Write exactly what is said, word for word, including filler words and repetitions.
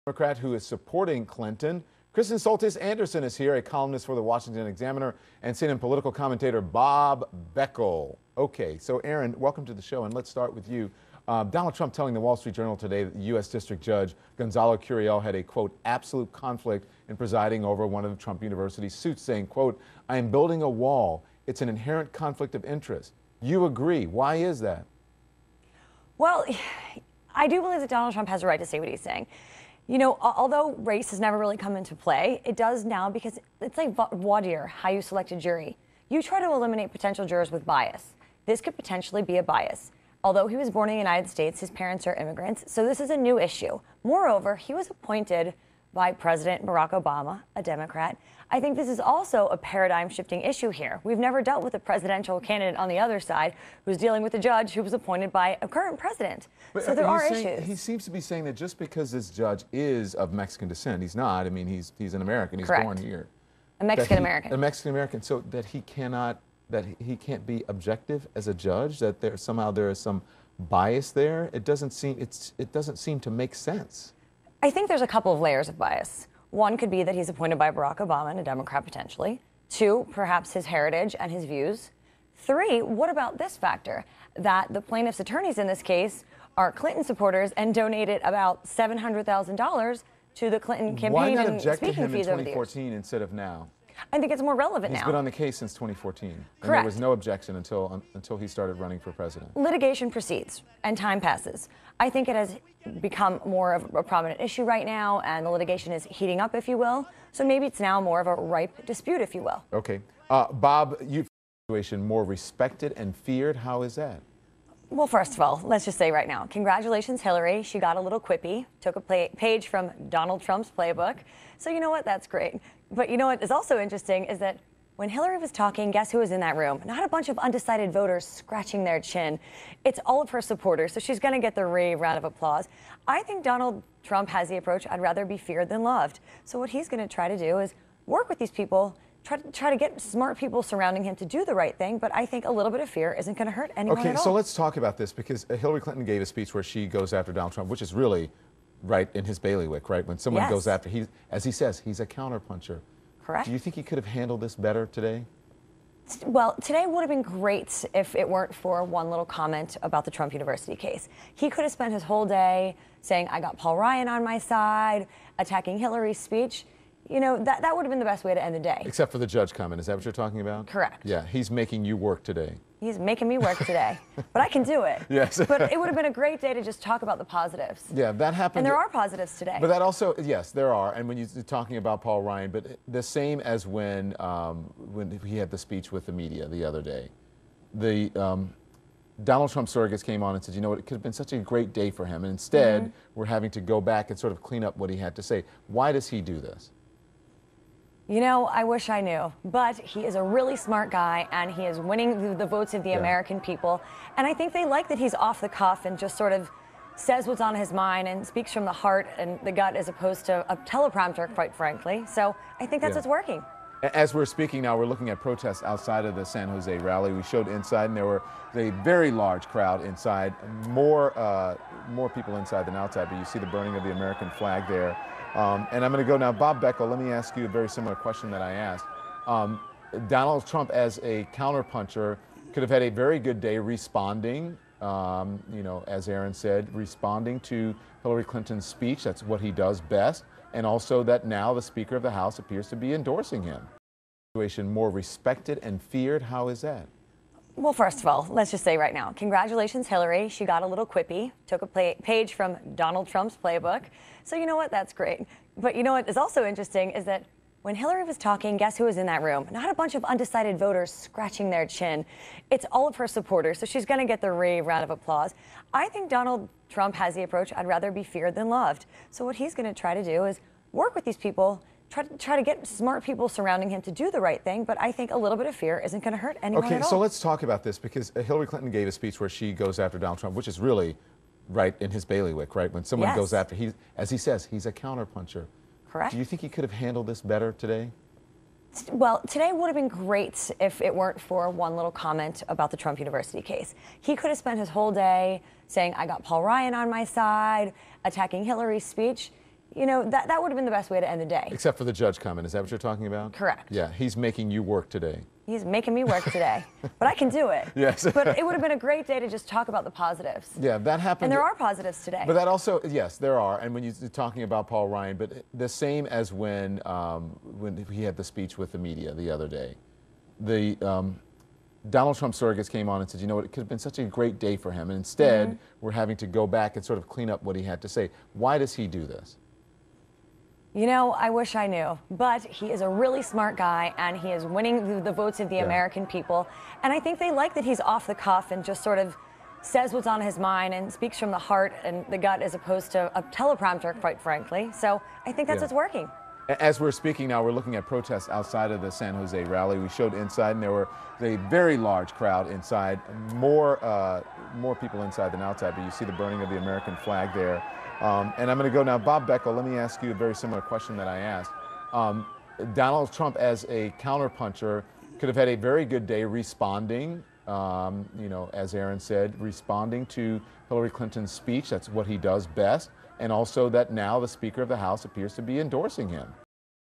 Democrat who is supporting Clinton. Kristen Soltis Anderson is here, a columnist for the Washington Examiner, and C N N political commentator Bob Beckel. Okay, so Aaron, welcome to the show, and let's start with you. Uh, Donald Trump telling the Wall Street Journal today that the U S District Judge Gonzalo Curiel had a, quote, absolute conflict in presiding over one of the Trump University's suits, saying, quote, I am building a wall. It's an inherent conflict of interest. You agree. Why is that? Well, I do believe that Donald Trump has a right to say what he's saying. You know, although race has never really come into play, it does now because it's like voir dire, how you select a jury. You try to eliminate potential jurors with bias. This could potentially be a bias. Although he was born in the United States, his parents are immigrants, so this is a new issue. Moreover, he was appointed by President Barack Obama, a Democrat. I think this is also a paradigm-shifting issue here. We've never dealt with a presidential candidate on the other side who's dealing with a judge who was appointed by a current president. But so there are saying, issues. He seems to be saying that just because this judge is of Mexican descent, he's not. I mean, he's he's an American. He's Correct. born here. A Mexican-American. A Mexican-American. So that he cannot, that he can't be objective as a judge. That there somehow there is some bias there. It doesn't seem it's it doesn't seem to make sense. I think there's a couple of layers of bias. One could be that he's appointed by Barack Obama and a Democrat potentially. Two, perhaps his heritage and his views. Three, what about this factor? That the plaintiff's attorneys in this case are Clinton supporters and donated about seven hundred thousand dollars to the Clinton campaign. Why not and object to speaking him in fees over the twenty fourteen years. instead of now? I think it's more relevant He's now. been on the case since twenty fourteen. Correct. And there was no objection until um, until he started running for president. Litigation proceeds and time passes. I think it has become more of a prominent issue right now, and the litigation is heating up, if you will. So maybe it's now more of a ripe dispute, if you will. Okay. Uh, Bob, you situation more respected and feared. How is that? Well, first of all, let's just say right now, congratulations, Hillary. She got a little quippy, took a play, page from Donald Trump's playbook. So you know what? That's great. But you know what is also interesting is that when Hillary was talking, guess who was in that room? Not a bunch of undecided voters scratching their chin. It's all of her supporters, so she's going to get the rave round of applause. I think Donald Trump has the approach, I'd rather be feared than loved. So what he's going to try to do is work with these people, try to, try to get smart people surrounding him to do the right thing, but I think a little bit of fear isn't going to hurt anyone okay, at all. so let's talk about this, because Hillary Clinton gave a speech where she goes after Donald Trump, which is really right in his bailiwick, right? When someone Yes. goes after, he, as he says, he's a counterpuncher. Correct. Do you think he could have handled this better today? Well, today would have been great if it weren't for one little comment about the Trump University case. He could have spent his whole day saying, I got Paul Ryan on my side, attacking Hillary's speech. You know, that, that would have been the best way to end the day. Except for the judge comment. Is that what you're talking about? Correct. Yeah, he's making you work today. He's making me work today, but I can do it. Yes. But it would have been a great day to just talk about the positives. Yeah, that happened. And there are positives today. But that also, yes, there are. And when you're talking about Paul Ryan, but the same as when um, when he had the speech with the media the other day, the um, Donald Trump surrogates came on and said, you know what, it could have been such a great day for him. And instead, mm-hmm. we're having to go back and sort of clean up what he had to say. Why does he do this? You know, I wish I knew, but he is a really smart guy, and he is winning the votes of the yeah. American people. And I think they like that he's off the cuff and just sort of says what's on his mind and speaks from the heart and the gut as opposed to a teleprompter, quite frankly. So I think that's yeah. what's working. As we're speaking now, we're looking at protests outside of the San Jose rally. We showed inside, and there were a very large crowd inside, more, uh, more people inside than outside, but you see the burning of the American flag there. Um, and I'm going to go now. Bob Beckel, let me ask you a very similar question that I asked. Um, Donald Trump, as a counterpuncher, could have had a very good day responding, um, you know, as Aaron said, responding to Hillary Clinton's speech. That's what he does best. And also that now the Speaker of the House appears to be endorsing him. Situation more respected and feared. How is that? Well, first of all, let's just say right now, congratulations, Hillary. She got a little quippy, took a play, page from Donald Trump's playbook. So you know what? That's great. But you know what is also interesting is that when Hillary was talking, guess who was in that room? Not a bunch of undecided voters scratching their chin. It's all of her supporters, so she's going to get the rave round of applause. I think Donald Trump has the approach, I'd rather be feared than loved. So what he's going to try to do is work with these people, Try to, try to get smart people surrounding him to do the right thing, but I think a little bit of fear isn't going to hurt anyone okay, at all. so let's talk about this, because Hillary Clinton gave a speech where she goes after Donald Trump, which is really right in his bailiwick, right? When someone Yes. goes after, he, as he says, he's a counterpuncher. Correct. Do you think he could have handled this better today? Well, today would have been great if it weren't for one little comment about the Trump University case. He could have spent his whole day saying, I got Paul Ryan on my side, attacking Hillary's speech. you know, that, that would have been the best way to end the day. Except for the judge comment. Is that what you're talking about? Correct. Yeah, he's making you work today. He's making me work today, but I can do it. Yes. But it would have been a great day to just talk about the positives. Yeah, that happened. And there are positives today. But that also, yes, there are. And when you're talking about Paul Ryan, but the same as when um, when he had the speech with the media the other day, the um, Donald Trump surrogates came on and said, you know what, it could have been such a great day for him. And instead, mm-hmm. we're having to go back and sort of clean up what he had to say. Why does he do this? You know, I wish I knew, but he is a really smart guy, and he is winning the votes of the yeah. American people. And I think they like that he's off the cuff and just sort of says what's on his mind and speaks from the heart and the gut as opposed to a teleprompter, quite frankly. So I think that's yeah. what's working. As we're speaking now, we're looking at protests outside of the San Jose rally. We showed inside, and there were a very large crowd inside, more, uh, more people inside than outside, but you see the burning of the American flag there. Um, and I'm going to go now, Bob Beckel, let me ask you a very similar question that I asked. Um, Donald Trump, as a counterpuncher, could have had a very good day responding, um, you know, as Aaron said, responding to Hillary Clinton's speech. That's what he does best. And also that now the Speaker of the House appears to be endorsing him.